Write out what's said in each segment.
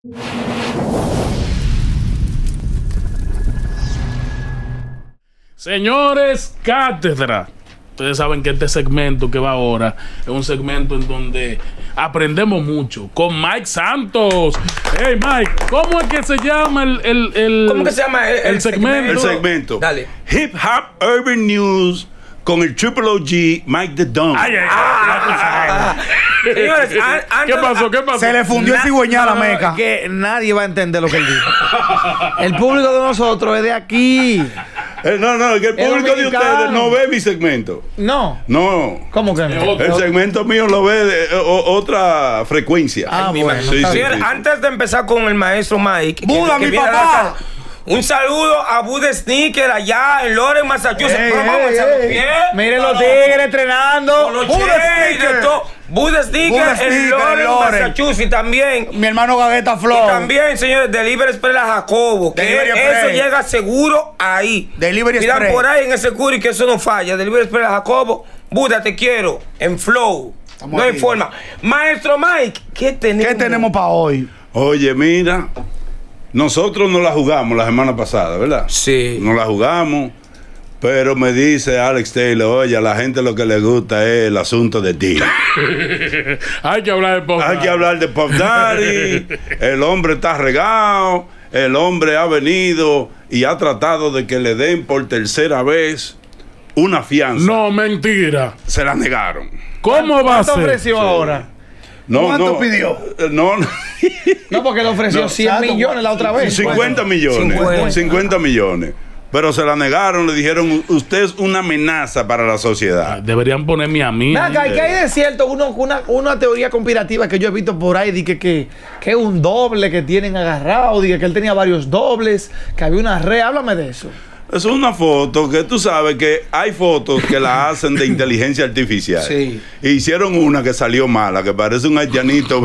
Señores, cátedra. Ustedes saben que este segmento que va ahora es un segmento en donde aprendemos mucho con Mike Santos. Hey Mike, ¿cómo es que se llama ¿Cómo que se llama el segmento? El segmento. Dale. Hip Hop Urban News con el Triple OG Mike the Don. Señores, ¿Qué pasó? ¿Qué pasó? Se le fundió el cigüeñal a la meca. Que nadie va a entender lo que él dijo. El público de nosotros es de aquí. No, que el público de ustedes no ve mi segmento. No. No. ¿Cómo que no? El segmento mío lo ve de otra frecuencia. Bueno. Sí, Señores, sí. antes de empezar con el maestro Mike, ¡Buda, mi viene a papá! la casa, un saludo a Buda Sneaker allá en Lawrence, Massachusetts. Pero vamos a echar los pies. Miren los tigres entrenando. Con los Buda J's, Sneaker. de todo. Buda Sneaker Buda en Sneaker, Lawrence, Lawrence. Massachusetts también. Mi hermano Gagueta Y Flow. también, señores, Delivery Express a Jacobo, que Delivery eso Express. llega seguro ahí. Delivery Miran Express. por ahí en ese curi que eso no falla. Delivery Express a Jacobo. Buda, te quiero. En Flow. Estamos No hay aquí. forma. Maestro Mike, ¿qué tenemos? ¿Qué tenemos para hoy? Oye, mira, nosotros no la jugamos la semana pasada, ¿verdad? Sí. No la jugamos, pero me dice Alex Taylor, oye, a la gente lo que le gusta es el asunto de ti. Hay que hablar de Pop Hay que hablar de Pop Daddy. El hombre está regado. El hombre ha venido y ha tratado de que le den por tercera vez una fianza. No, mentira. Se la negaron. ¿Cómo va a ¿Cuánto ser? ofreció ahora? No, ¿Cuánto no, pidió? No, no. No, porque le ofreció 100 millones la otra vez. 50 millones. 50. 50 millones. Pero se la negaron, le dijeron, usted es una amenaza para la sociedad. Deberían ponerme a mí. Nada, ¿qué hay de cierto? Una teoría conspirativa que yo he visto por ahí, de que es un doble que tienen agarrado, de que él tenía varios dobles, que había una red. Háblame de eso. Es una foto que tú sabes que hay fotos que la hacen de inteligencia artificial. Sí. Hicieron una que salió mala, que parece un haitianito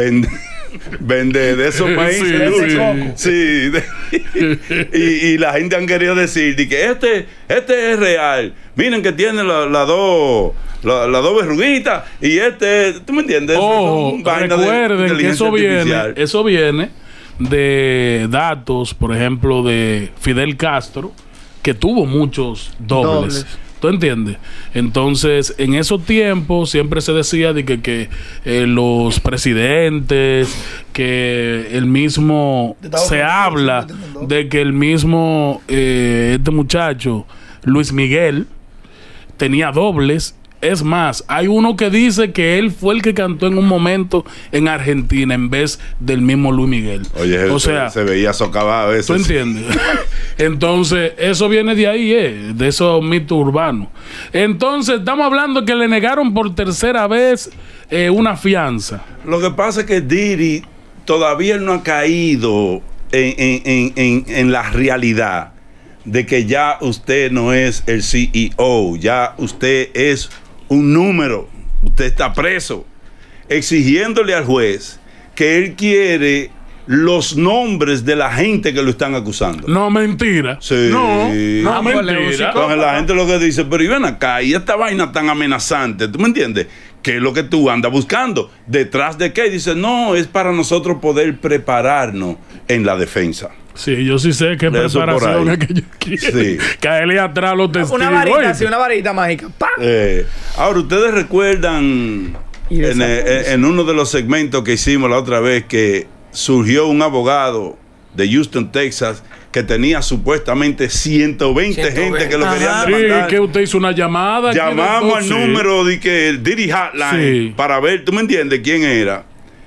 vende de esos países. Sí. Sí. Y la gente han querido decir de que este es real. Miren que tiene las dos verruguitas y ¿tú me entiendes? Ojo, Son vainas de recuerden que inteligencia eso viene de datos, por ejemplo, de Fidel Castro, que tuvo muchos dobles. ¿Tú entiendes? Entonces, en esos tiempos siempre se decía de que los presidentes, que el mismo, se habla de que el mismo, este muchacho, Luis Miguel, tenía dobles. Es más, hay uno que dice que él fue el que cantó en un momento en Argentina en vez del mismo Luis Miguel. Oye, o sea, se veía socavado a veces. ¿tú entiendes? Entonces, eso viene de ahí, de esos mitos urbanos. Entonces, estamos hablando que le negaron por tercera vez una fianza. Lo que pasa es que Diddy todavía no ha caído en la realidad de que ya usted no es el CEO, ya usted es un número, usted está preso, exigiéndole al juez que él quiere los nombres de la gente que lo están acusando. No, mentira. Sí. No, pues, mentira. Entonces la gente lo que dice, pero y ven acá, y esta vaina tan amenazante, ¿tú me entiendes? ¿Qué es lo que tú andas buscando? ¿Detrás de qué? Dice, no, es para nosotros poder prepararnos en la defensa. Sí, yo sí sé qué Eso por preparación ahí. es que yo quiero. Sí. Caerle atrás a los testigos. Una varita, Oye, sí, una varita mágica. ¡Pam! Ahora, ¿ustedes recuerdan Y de en uno de los segmentos que hicimos la otra vez que surgió un abogado de Houston, Texas, que tenía supuestamente 120 gente que lo querían Sí, demandar? que usted hizo una llamada. Llamamos al Sí. número de que Diddy Hotline Sí. para ver, ¿tú me entiendes quién era?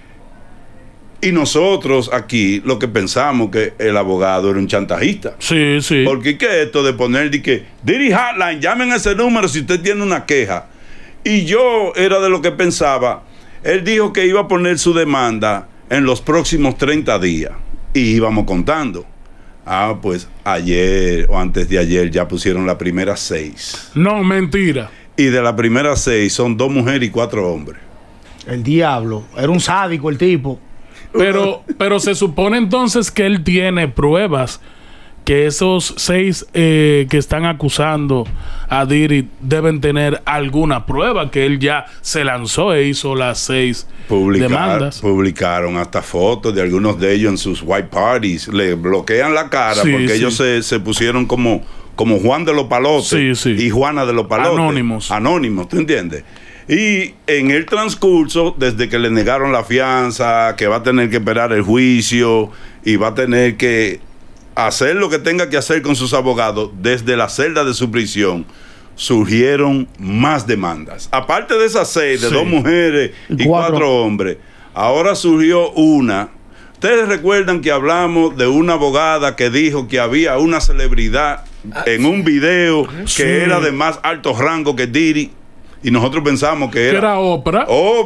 Y nosotros aquí lo que pensamos que el abogado era un chantajista. Sí, sí. Porque ¿qué es esto de poner de que Diddy Hotline, llamen a ese número si usted tiene una queja? Y yo era de lo que pensaba. Él dijo que iba a poner su demanda en los próximos 30 días. Y íbamos contando. Pues ayer o antes de ayer ya pusieron la primera 6. No, mentira. Y de la primera 6 son 2 mujeres y 4 hombres. El diablo. Era un sádico el tipo. Pero se supone entonces que él tiene pruebas que esos 6 que están acusando a Diddy deben tener alguna prueba, que él ya se lanzó e hizo las 6 demandas. Publicaron hasta fotos de algunos de ellos en sus white parties. Le bloquean la cara porque ellos se pusieron como Juan de los Palotes y Juana de los Palotes. Anónimos, ¿tú entiendes? Y en el transcurso, desde que le negaron la fianza, que va a tener que esperar el juicio y va a tener que hacer lo que tenga que hacer con sus abogados, desde la celda de su prisión, surgieron más demandas. Aparte de esas 6, de 2 mujeres y 4 hombres, ahora surgió una. Ustedes recuerdan que hablamos de una abogada que dijo que había una celebridad en un video que era de más alto rango que Diddy. Y nosotros pensamos que era Oprah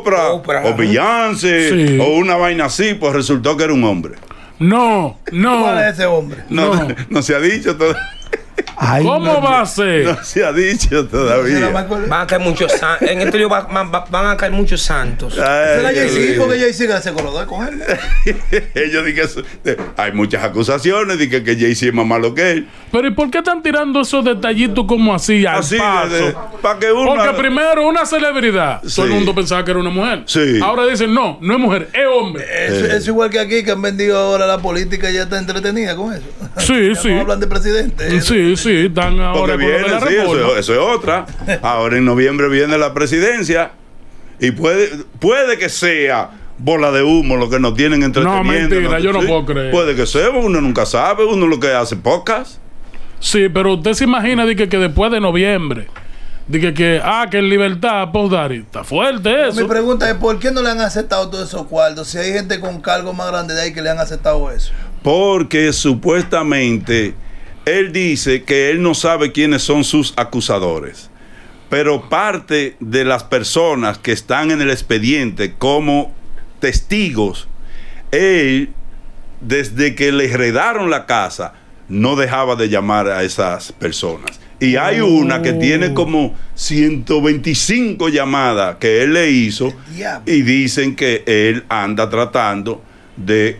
o Beyoncé o una vaina así, pues resultó que era un hombre. No. ¿Cuál es ese hombre? No se ha dicho todavía. ¿Cómo va a ser? No se ha dicho todavía. Van a caer muchos santos. En este lío van a caer muchos santos. ¿Será Jay-Z? Porque Jay-Z hace con los dos con él. Ellos dicen que hay muchas acusaciones de que Jay-Z es más malo que él. Pero ¿y por qué están tirando esos detallitos como así al paso? Para que uno... Porque primero una celebridad, todo el mundo pensaba que era una mujer. Ahora dicen, no es mujer, es hombre. Es igual que aquí, que han vendido ahora la política y ya está entretenida con eso. Sí. No hablan de presidente. Sí, están ahora porque viene, eso es otra. Ahora en noviembre viene la presidencia y puede que sea bola de humo lo que nos tienen entreteniendo. No, mentira, yo no puedo creer. Puede que sea, uno nunca sabe, uno lo que hace podcast. Sí, pero usted se imagina que después de noviembre, que en libertad, pues Dari, está fuerte eso. Mi pregunta es, ¿por qué no le han aceptado todos esos cuartos? Si hay gente con cargos más grandes de ahí que le han aceptado eso. Porque supuestamente él dice que él no sabe quiénes son sus acusadores, pero parte de las personas que están en el expediente como testigos, él, desde que le heredaron la casa, no dejaba de llamar a esas personas. Y hay una que tiene como 125 llamadas que él le hizo y dicen que él anda tratando de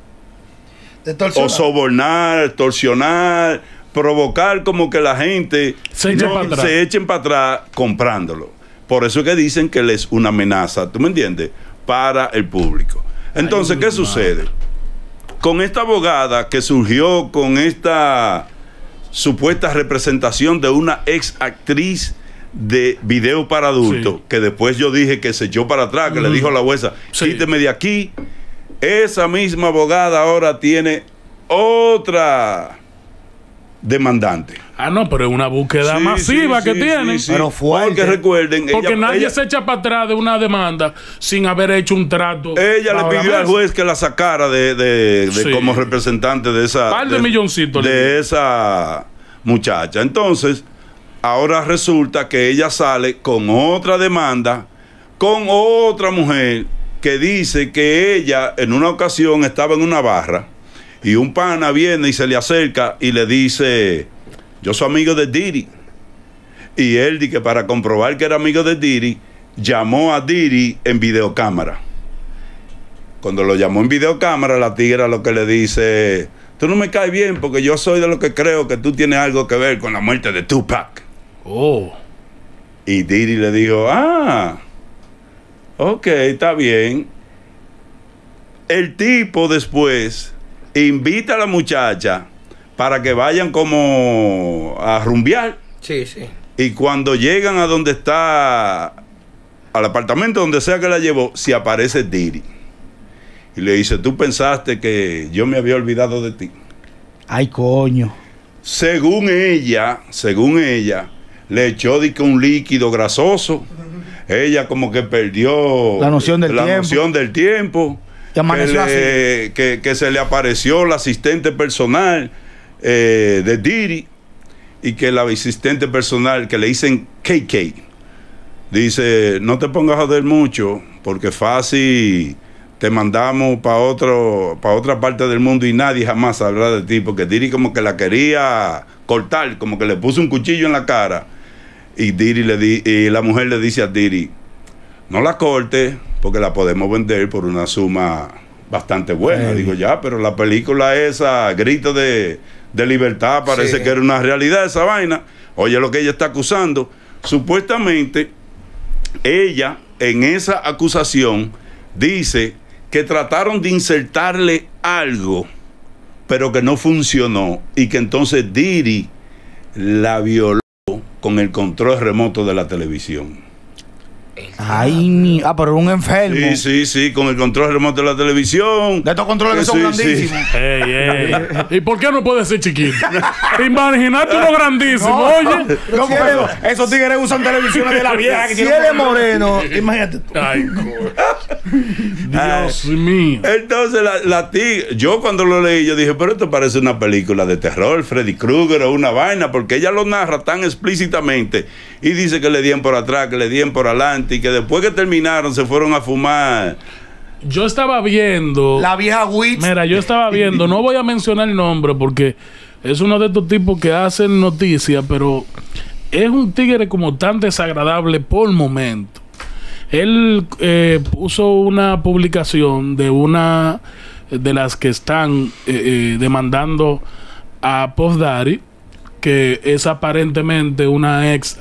o sobornar, extorsionar, provocar como que la gente se echen para atrás comprándolo. Por eso es que dicen que él es una amenaza, ¿tú me entiendes? Para el público. Entonces, ¿qué sucede? Con esta abogada que surgió con esta supuesta representación de una ex actriz de video para adultos, que después yo dije que se echó para atrás, que le dijo a la jueza, quíteme de aquí. Esa misma abogada ahora tiene otra demandante. No, pero es una búsqueda masiva que tienen. Pero fuerte. Porque recuerden, porque nadie se echa para atrás de una demanda sin haber hecho un trato. Ella le pidió al juez que la sacara de como representante de esa de esa muchacha. Entonces, ahora resulta que ella sale con otra demanda con otra mujer que dice que ella en una ocasión estaba en una barra y un pana viene y se le acerca y le dice: yo soy amigo de Diddy. Y él dice que para comprobar que era amigo de Diddy, llamó a Diddy en videocámara. Cuando lo llamó en videocámara, la tigra lo que le dice: tú no me caes bien porque yo soy de lo que creo que tú tienes algo que ver con la muerte de Tupac. Y Diddy le dijo: ok, está bien. El tipo después invita a la muchacha para que vayan como a rumbear. Sí. Y cuando llegan a donde está, al apartamento donde sea que la llevó, se aparece Diddy. Y le dice: tú pensaste que yo me había olvidado de ti. Ay, coño. Según ella, le echó un líquido grasoso. Ella como que perdió la noción del tiempo. Que se le apareció la asistente personal de Diddy, y que la asistente personal, que le dicen KK, dice: no te pongas a joder mucho porque fácil te mandamos para otra parte del mundo y nadie jamás sabrá de ti, porque Diddy como que la quería cortar, como que le puso un cuchillo en la cara. Y y la mujer le dice a Diddy: no la corte porque la podemos vender por una suma bastante buena. Digo, ya, pero la película esa, Grito de de libertad, parece que era una realidad esa vaina. Oye lo que ella está acusando. Supuestamente, ella en esa acusación dice que trataron de insertarle algo, pero que no funcionó, y que entonces Diri la violó con el control remoto de la televisión. Ay, pero un enfermo. Sí, con el control remoto de la televisión. De estos controles que son grandísimos. Ey. ¿Y por qué no puede ser chiquito? Imagínate uno grandísimo, oye. Esos tigres usan televisiones de la vieja. Si él es moreno, imagínate tú. Ay, Dios mío. Entonces la tigre, yo cuando lo leí, yo dije, pero esto parece una película de terror, Freddy Krueger o una vaina, porque ella lo narra tan explícitamente y dice que le dieron por atrás, que le dieron por adelante, y que después que terminaron se fueron a fumar. Yo estaba viendo. La vieja Witch. Mira, yo estaba viendo, no voy a mencionar el nombre porque es uno de estos tipos que hacen noticias, pero es un tigre como tan desagradable por momento. Él puso una publicación de una de las que están demandando a Puff Daddy, que es aparentemente una ex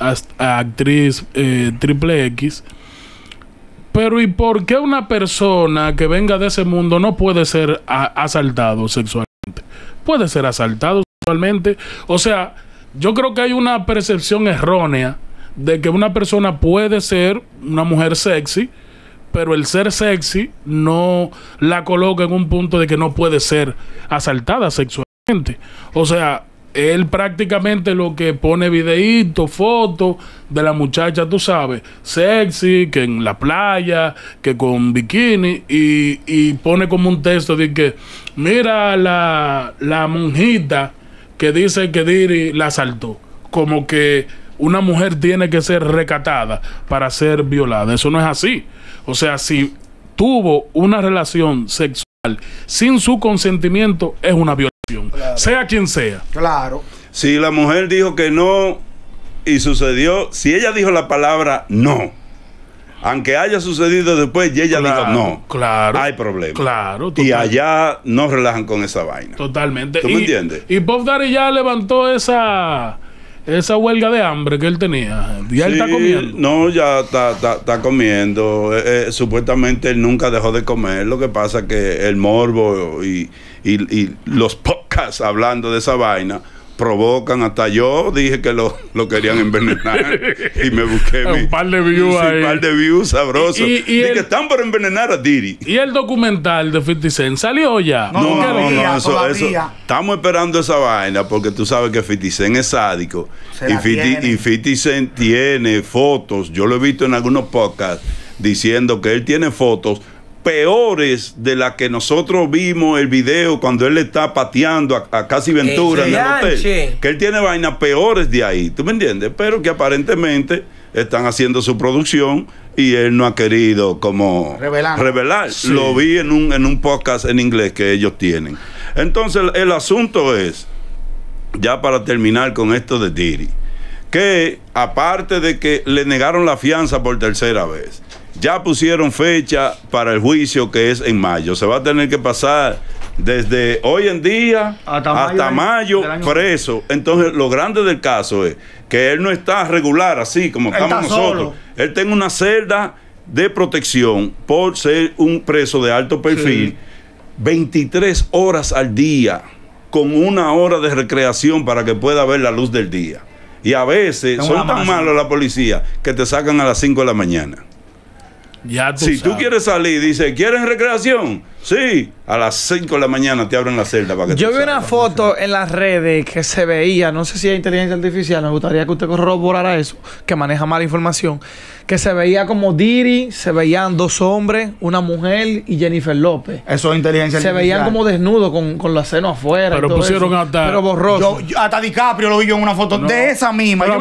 actriz triple X. Pero ¿y por qué una persona que venga de ese mundo no puede ser asaltado sexualmente? Puede ser asaltado sexualmente. O sea, yo creo que hay una percepción errónea de que una persona puede ser una mujer sexy, pero el ser sexy no la coloca en un punto de que no puede ser asaltada sexualmente. O sea, él prácticamente lo que pone videitos, fotos de la muchacha, tú sabes, sexy, que en la playa, que con bikini, y pone como un texto de que mira la monjita que dice que Diri la asaltó. Como que una mujer tiene que ser recatada para ser violada. Eso no es así. O sea, si tuvo una relación sexual sin su consentimiento, es una violación. Claro. Sea quien sea. Claro. Si la mujer dijo que no y sucedió, si ella dijo la palabra no, aunque haya sucedido después y ella dijo no, claro, hay problema. Claro, y allá no relajan con esa vaina. Totalmente. ¿Tú me entiendes? Y Puff Daddy ya levantó esa huelga de hambre que él tenía. Ya él está comiendo. No, ya está comiendo. Supuestamente él nunca dejó de comer. Lo que pasa es que el morbo y los podcasts hablando de esa vaina provocan. Hasta yo dije que lo querían envenenar y me busqué un par de views ahí. Un par de views sabrosos. Y que están por envenenar a Diri. ¿Y el documental de 50 Cent salió ya? No, eso, estamos esperando esa vaina porque tú sabes que 50 Cent es sádico. Y 50 Cent tiene fotos. Yo lo he visto en algunos podcasts diciendo que él tiene fotos peores de las que nosotros vimos el video cuando él está pateando a Casi Ventura en el hotel. Que él tiene vainas peores de ahí, ¿tú me entiendes? Pero que aparentemente están haciendo su producción y él no ha querido como revelar. Sí. Lo vi en un podcast en inglés que ellos tienen. Entonces el asunto es, ya para terminar con esto de Diri, que aparte de que le negaron la fianza por tercera vez, ya pusieron fecha para el juicio que es en mayo. Se va a tener que pasar desde hoy en día hasta mayo preso. Entonces lo grande del caso es que él no está regular así como estamos nosotros. Solo. Él tiene una celda de protección por ser un preso de alto perfil, 23 horas al día con 1 hora de recreación para que pueda ver la luz del día. Y a veces son tan malos la policía que te sacan a las 5 de la mañana. Si tú quieres salir, dice, ¿quieren recreación? Sí, a las 5 de la mañana te abren la celda para que yo vi una foto en las redes que se veía, no sé si es inteligencia artificial, me gustaría que usted corroborara eso, que maneja mala información, que se veía como Diri, se veían 2 hombres, una mujer y Jennifer López. Eso es inteligencia artificial. Se veían como desnudos con los senos afuera. Pero pusieron pero borroso. Hasta DiCaprio lo vi yo en una foto de esa misma. Pero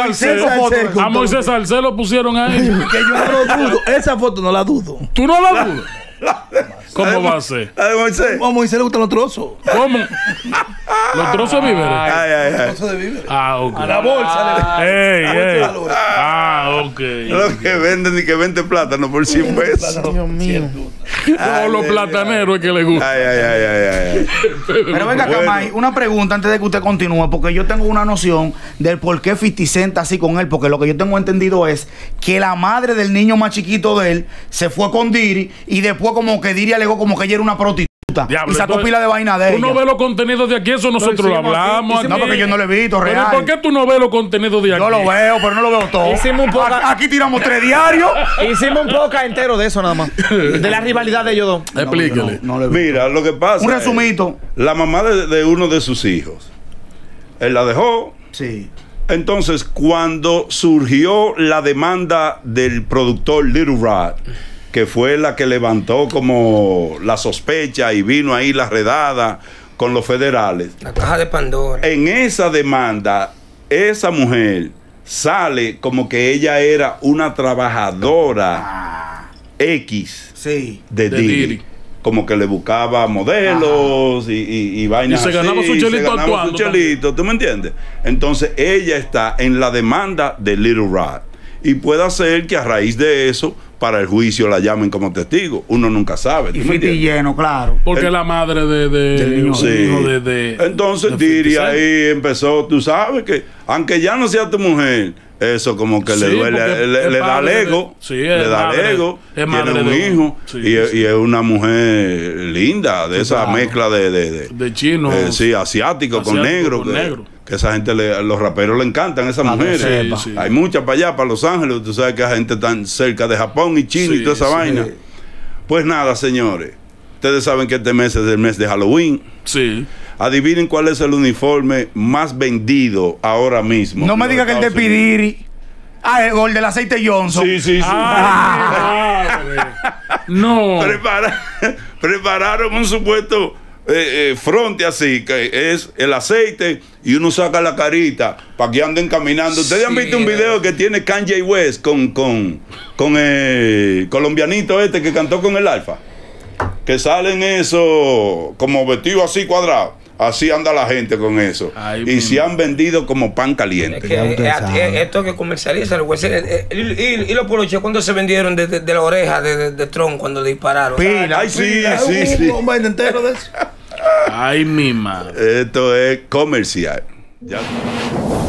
a Moisés Salcedo lo pusieron ahí. Que yo no lo dudo. Esa foto no la dudo. ¿Tú no la dudas? ¿Cómo va a ser? A Moisés le gustan los trozos. ¿Cómo? Los trozos de víveres. Eso de víveres. Ok. A la bolsa Ey, ey. valores. Ok. Lo que venden y que vende plátano por 100 pesos. Dios mío. No, los plataneros es que les gusta. Ay. Pero venga, Bueno. Camay, una pregunta antes de que usted continúe, porque yo tengo una noción del por qué 50 Cent así con él, porque lo que yo tengo entendido es que la madre del niño más chiquito de él se fue con Diri y después como que Diri alegó como que ella era una prostituta. Diablo, Y sacó entonces, pila de vaina de Tú ella. no ves los contenidos de aquí, eso nosotros lo hicimos aquí, hablamos. hicimos- No, porque yo no lo he visto, Pero real. ¿por qué tú no ves los contenidos de aquí? Yo lo veo, pero no lo veo todo. Hicimos un poco- Aquí tiramos 3 diarios. Hicimos un podcast entero de eso nada más. De la rivalidad de ellos dos. Explíquele. No lo he visto. Mira, lo que pasa. Un es, resumito. la mamá de uno de sus hijos. Él la dejó. Sí. Entonces, cuando surgió la demanda del productor Little Rat, que fue la que levantó como la sospecha y vino ahí la redada con los federales, La caja de Pandora. en esa demanda, esa mujer sale como que ella era una trabajadora X Sí. de De Diddy. Diddy. Como que le buscaba modelos y vainas Y se ganaba así, su chelito se ganaba su actuando chelito, ¿tú me entiendes? Entonces ella está en la demanda de Little Rat. Y puede ser que a raíz de eso, para el juicio la llamen como testigo. Uno nunca sabe. Y ¿tú me 50 entiendes? lleno, claro. Porque la madre Del niño. Sí. hijo de Entonces de Diddy 50 Cent. ahí empezó, tú sabes que aunque ya no sea tu mujer, eso como que le Sí, duele, porque le es da el padre de- ego, sí, le es da el madre- ego, es tiene madre un de hijo uno. Sí, y, sí. y es una mujer linda, de esa claro. mezcla De chino. sí, asiático con Asiático negro, con que, negro. que esa gente, los raperos le encantan esas Para que mujeres. sepa. Sí, sí. Hay muchas para allá, para Los Ángeles, tú sabes que hay gente tan cerca de Japón y China y Sí, toda esa sí. vaina. Pues nada, señores, ustedes saben que este mes es el mes de Halloween. Sí. Adivinen cuál es el uniforme más vendido ahora mismo. No me en diga los que el de Estados Unidos. Pidiri. Ah, el del aceite Johnson. Sí, sí, sí. Ay, mi madre. No. Prepararon un supuesto fronte así, que es el aceite y uno saca la carita para que anden caminando. Ustedes han Sí. visto un video que tiene Kanye West con el colombianito este que cantó con el Alfa, que salen eso como vestido así cuadrado. Así anda la gente con eso. Ay, y mi se han vendido como pan Es caliente. que esto que comercializa el hueso. Y los poloches cuando se vendieron de la oreja de Trump cuando le dispararon. Pila. Ay, sí, Hay sí, sí. un baile entero de eso. Ay, mi madre. Esto es comercial. Ya.